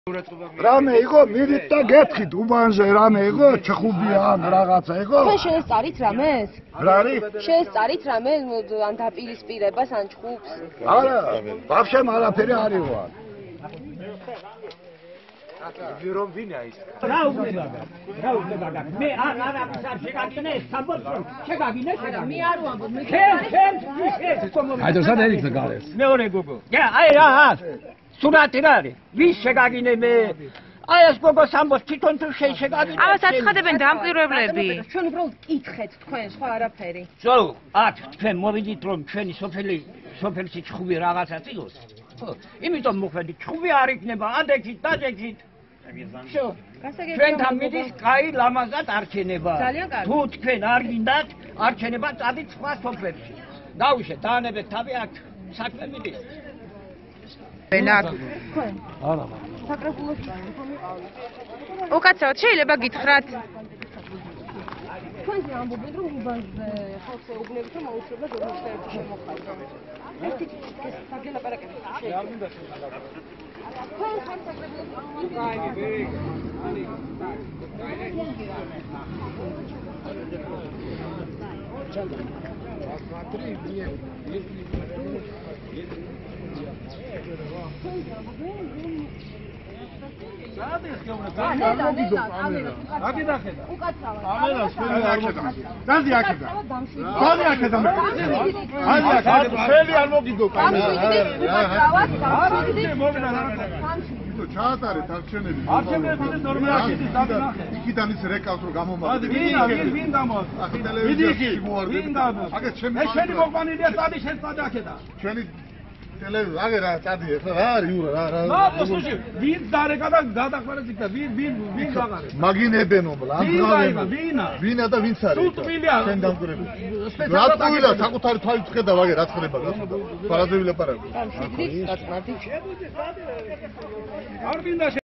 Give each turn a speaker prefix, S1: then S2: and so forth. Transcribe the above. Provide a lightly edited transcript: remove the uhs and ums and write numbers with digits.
S1: რამე იყო მივით და გეთქით უბანზე რამე იყო ჩხუბია ან რაღაცა იყო
S2: თქვენ შეესწარით რამეს?
S1: რა არის?
S2: შეესწარით რამე ან დაპირისპირებას ან ჩხუბს?
S1: არა, ვაფშე არაფერი არ იყო.
S3: რომ ვინა ის?
S4: რა უნება? მე არ შეგაგინე სამბოს შეგაგინე მე არ ვამბობ მე აი და სადა იქ გალეს მეორე გოგო აი რა სურათი რა არის ვის შეგაგინე მე აი ეს გოგო სამბოს თვითონ თუ შეგაგინე
S2: ამას აცხადებენ დამკვირვებლები ჩვენ უბრალოდ კითხეთ თქვენ სხვა არაფერი
S4: ზო აქ თქვენ მოვიდით რომ ჩვენი სოფელში ჩხუბი რაღაცაც იყოს იმიტომ მოხდით ჩხუბი არ იქნება ადექით დაჯექით ჩვენთან მიდის კაი ლამაზად არჩენება თუ თქვენ არ გინდათ არჩენება წადით სხვა სოფელში დავიშეთ დაანებეთ თავი აქ საქმე მიდის
S2: თქვენ არა საკრებულოში უკაცრავად შეიძლება გითხრათ თქვენ ამბობენ რომ უბანზე ხალხს ეუბნებით რომ აუცილებლად ჟურნალისტები შემოხარდა ეს საგელაპარაკებით შეიძლება თქვენ
S1: ჩაატარეთ არჩევნები.
S3: არჩევნები ნორმალურად დაგნახეთ.
S1: იქიდან ის რეკავს რომ გამომაყენე.
S3: ვინ გამოსა?
S1: ტელევიზიაში მოარდება.
S3: ვინ გამოსა?
S1: აგერ ჩემი
S3: ეს შენი მოყანილია წადი შენ წადაკედა.
S1: ჩვენი ტელევიზია აგერ რა წადი ახლა რა არის ურა რა.
S3: ნაბოსში ვინ დარეკა და გადაყარეთ იქ და ვინ გაღარეთ.
S1: მაგინებენო ბლანკავენო. ვინა და ვინც არის?
S3: თუ ტვილია.
S1: შენ დამკვირვებელი. რა ტვილა საკუთარი თვალით ხედავ აგერ რა ცხრება გასულა. ფარაძე ვილაპარაკო.
S2: ამ შეგვიძლია
S3: არ მინდა